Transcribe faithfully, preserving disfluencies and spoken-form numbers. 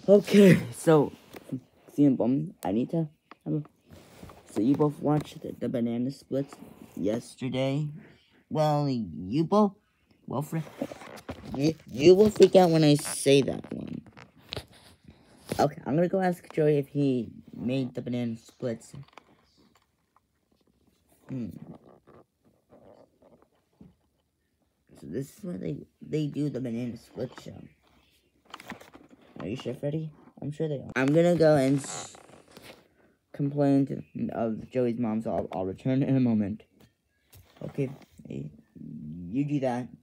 Okay, so, example, I need to have a, so you both watched the, the banana splits yesterday. Well, you both, well, Fred, you, you will freak out when I say that one. Okay, I'm gonna go ask Joey if he made the banana splits. Hmm. So this is where they, they do the banana split show. Are you sure, Freddy? I'm sure they are. I'm gonna go and complain to, of Joey's mom, so I'll, I'll return in a moment. Okay, you do that.